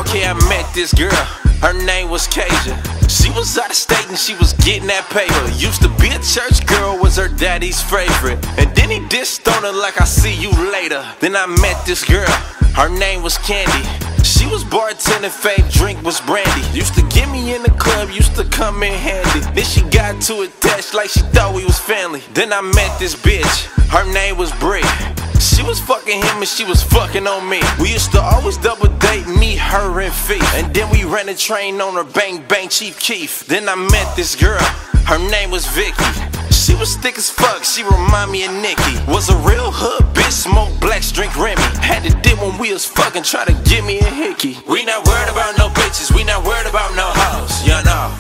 Okay, I met this girl, her name was Kasia. She was out of state and she was getting that paper. Used to be a church girl, was her daddy's favorite. And then he dissed on her like I see you later. Then I met this girl, her name was Candy. She was bartending, fave drink was brandy. Used to get me in the club, used to come in handy. Then she got too attached like she thought we was family. Then I met this bitch, her name was Brie. She was fucking him and she was fucking on me. We used to always double date, me, her, and Feet. And then we ran a train on her, bang, bang, Chief Keef. Then I met this girl, her name was Vicky. She was thick as fuck, she remind me of Nikki. Was a real hood bitch, smoked blacks, drink Remy. Had to dip when we was fucking, try to give me a hickey. We not worried about no bitches, we not worried about no hoes, you know.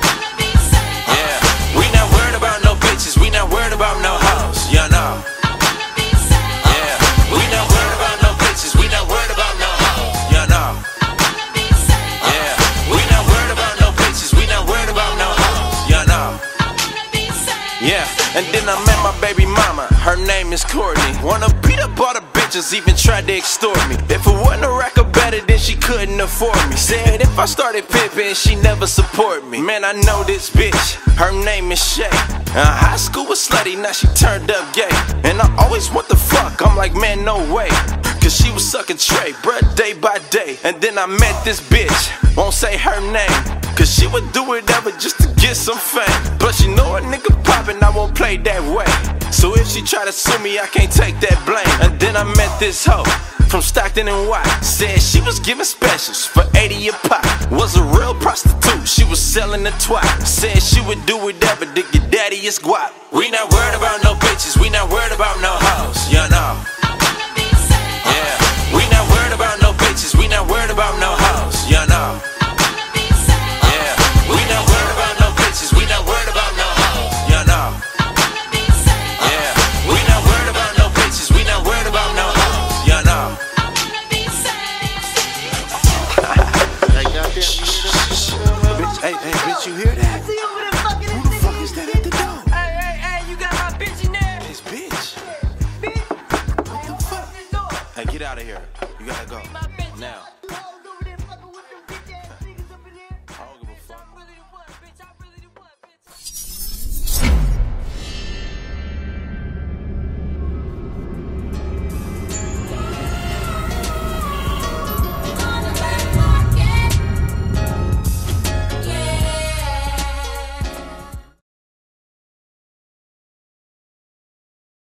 Yeah, we not worried about no bitches, we not worried about no hoes, you know. Yeah, we not worried about no bitches, we not worried about no hoes, you know. Yeah, we not worried about no bitches, we not worried about no hoes, you know. Yeah, and then I met my baby mama, her name is Courtney. Wanna beat up all the bitches, even tried to extort me. If it wasn't a rack of better, then she couldn't afford me. Said if I started pimping, she never support me. Man, I know this bitch, her name is Shay. High school was slutty, now she turned up gay. And I always want the fuck, I'm like, man, no way. Cause she was sucking Trey, bruh, day by day. And then I met this bitch, won't say her name, cause she would do whatever just to get some fame. Plus you know a nigga poppin', I won't play that way. So if she try to sue me, I can't take that blame. And then I met this hoe from Stockton and White. Said she was giving specials for 80 a pop. Was a real prostitute, she was selling the twat. Said she would do whatever to get daddy his guap. We not worried about no bitches, we not worried about no hoes, you know. Yeah, we not worried about no bitches, we not worried about no hoes, you know. Yeah, we not worried about no bitches, we not worried about no hoes, you know. Yeah, we not worried about no bitches, we not worried about no hoes, you know. Bitch, hey, bitch, you hear that?